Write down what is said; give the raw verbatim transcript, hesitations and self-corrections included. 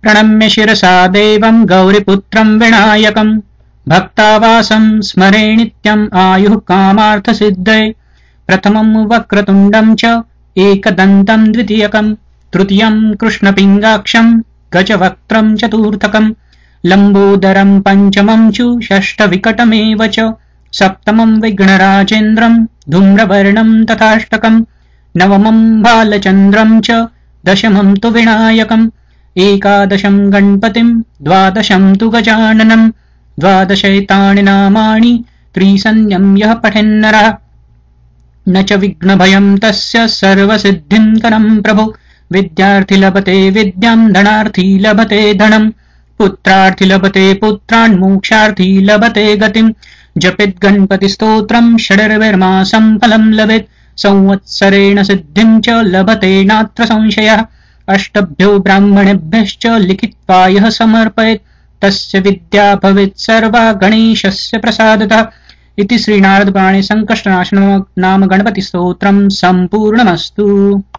प्रणम्य शिरसा देवं गौरीपुत्रं विनायकं भक्तावासं स्मरे नित्यम् आयुः कामार्थसिद्धये। प्रथमं वक्रतुण्डं च एकदन्तं द्वितीयकं तृतीयं कृष्णपिङ्गाक्षं गजवक्त्रं चतुर्थकं लम्बोदरं पंचमं चु षष्ठविकटमेव च सप्तमं विघ्नराजेन्द्रं धूम्रवर्णं तथाष्टकं नवमं बालचन्द्रं च दशमं तु विनायकम् एकादशं गणपतिं द्वादशं तु गजाननं द्वादशैतानि नामानि त्रिसन्ध्यं यः पठेन्नरः न च विघ्नभयं तस्य सर्वसिद्धिं करं प्रभु। विद्यार्थी लभते विद्यां धनार्थी लभते धनं पुत्रार्थी लभते पुत्रान् मोक्षार्थी लभते गतिं जपेत् गणपतिस्तोत्रं षडर्विर्मासं फलं लभेत् संवत्सरेण सिद्धिं च लभते नात्र संशयः। अष्टभ्यो ब्राह्मणेभ्यश्च लिखित्वा यः समर्पयेत् तस्य विद्या भवेत् सर्वा गणेशस्य प्रसादतः। इति श्रीनारदपुराणे संकष्टनाशन नाम गणपतिस्तोत्रं सम्पूर्णमस्तु।